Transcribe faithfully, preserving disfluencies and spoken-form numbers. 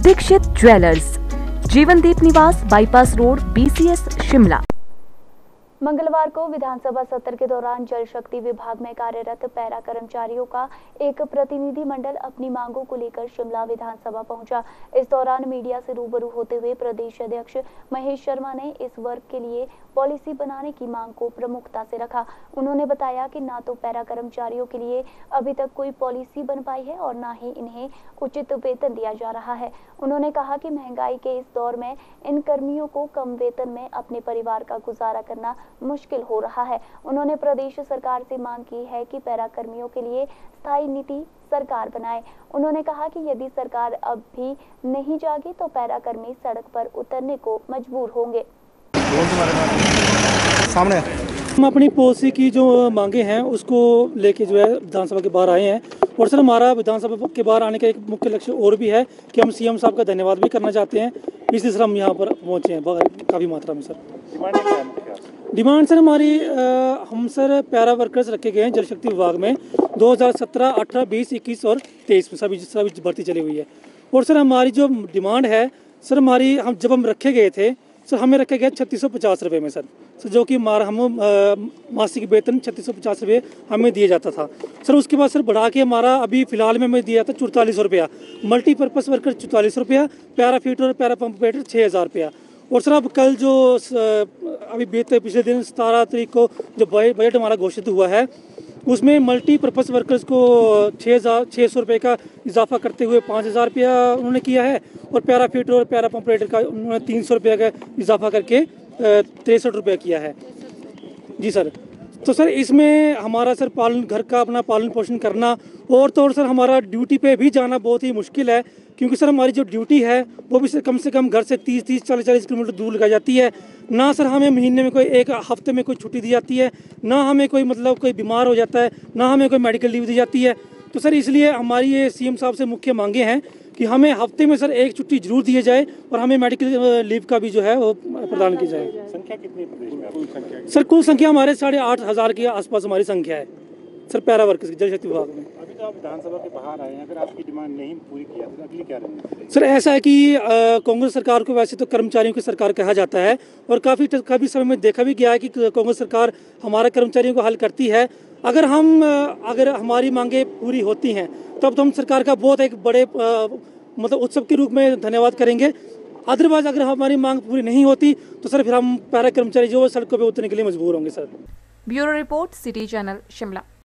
Dixit jewellers, जीवनदीप निवास, bypass road, BCS, Shimla. मंगलवार को विधानसभा सत्र के दौरान जल शक्ति विभाग में कार्यरत पैरा कर्मचारियों का एक प्रतिनिधि मंडल अपनी मांगों को लेकर शिमला विधानसभा पहुंचा। इस दौरान मीडिया से रूबरू होते हुए प्रदेश अध्यक्ष महेश शर्मा ने इस वर्ग के लिए पॉलिसी बनाने की मांग को प्रमुखता से रखा। उन्होंने बताया कि ना तो पैरा कर्मचारियों के लिए अभी तक कोई पॉलिसी बन पाई है और ना ही इन्हें उचित वेतन दिया जा रहा है। उन्होंने कहा कि महंगाई के इस दौर में इन कर्मियों को कम वेतन में अपने परिवार का गुजारा करना मुश्किल हो रहा है। उन्होंने प्रदेश सरकार से मांग की है कि पैरा कर्मियों के लिए स्थायी नीति सरकार बनाए। उन्होंने कहा कि यदि सरकार अब भी नहीं जागी तो पैरा कर्मी सड़क पर उतरने को मजबूर होंगे। सामने हम अपनी पॉलिसी की जो मांगे हैं उसको लेके जो है विधानसभा के बाहर आए हैं। और सर हमारा विधानसभा के बाहर आने का एक मुख्य लक्ष्य और भी है कि हम सीएम साहब का धन्यवाद भी करना चाहते हैं, इसलिए सर हम यहाँ पर पहुँचे हैं काफ़ी मात्रा में। सर डिमांड सर हमारी आ, हम सर पैरा वर्कर्स रखे गए हैं जल शक्ति विभाग में दो हज़ार सत्रह, अठारह, बीस, इक्कीस और तेईस में सभी सभी भर्ती चली हुई है। और सर हमारी जो डिमांड है सर हमारी हम जब हम रखे गए थे सर हमें रखे गए छत्तीस सौ पचास रुपये में सर सर जो कि हमारा हम मासिक वेतन छत्तीस सौ पचास रुपये हमें दिया जाता था। सर उसके बाद सर बढ़ा के हमारा अभी फिलहाल में हमें दिया था चौतालीस सौ रुपया, मल्टीपर्पज़ वर्कर चौतालीस रुपया, पैरा फीटर और पैरा पंप ऑपरेटर छः हज़ार रुपया। और सर अब कल जो अभी बीते पिछले दिन सतारह तारीख को जो बजट हमारा घोषित हुआ है उसमें मल्टीपर्पज़ वर्कर्स को छः हज़ार छः सौ रुपये का इजाफा करते हुए पाँच हज़ार रुपया उन्होंने किया है और पैरा फीटर और पैरा पंप ऑपरेटर का उन्होंने तीन सौ रुपये का इजाफा करके तिरसठ रुपया किया है। जी सर, तो सर इसमें हमारा सर पालन घर का अपना पालन पोषण करना और तो और सर हमारा ड्यूटी पे भी जाना बहुत ही मुश्किल है, क्योंकि सर हमारी जो ड्यूटी है वो भी सर कम से कम घर से तीस तीस चालीस चालीस किलोमीटर दूर लगाई जाती है। ना सर हमें महीने में कोई एक हफ्ते में कोई छुट्टी दी जाती है, ना हमें कोई मतलब कोई बीमार हो जाता है, ना हमें कोई मेडिकल लीव दी जाती है। तो सर इसलिए हमारी ये सीएम साहब से मुख्य मांगे हैं कि हमें हफ्ते में सर एक छुट्टी जरूर दी जाए और हमें मेडिकल लीव का भी जो है वो प्रदान की जाए। संख्या कितनी प्रदेश में कुल संख्या? सर कुल संख्या हमारे साढ़े आठ हज़ार के आसपास हमारी संख्या है सर पैरा वर्कर्स की जल शक्ति विभाग में। अभी तो आप विधानसभा के बाहर आए हैं, अगर आपकी डिमांड नहीं पूरी की जाती तो अगली क्या रणनीति? सर ऐसा है कि कांग्रेस सरकार को वैसे तो कर्मचारियों की सरकार कहा जाता है और काफ़ी काफ़ी समय में देखा भी गया है कि कांग्रेस सरकार हमारे कर्मचारियों को हल करती है। अगर हम अगर हमारी मांगे पूरी होती हैं तब तो हम सरकार का बहुत एक बड़े मतलब उत्सव के रूप में धन्यवाद करेंगे। अदरवाइज अगर हमारी मांग पूरी नहीं होती तो सर फिर हम पैरा कर्मचारी जो सड़कों पर उतरने के लिए मजबूर होंगे। Sir bureau report, city channel, Shimla.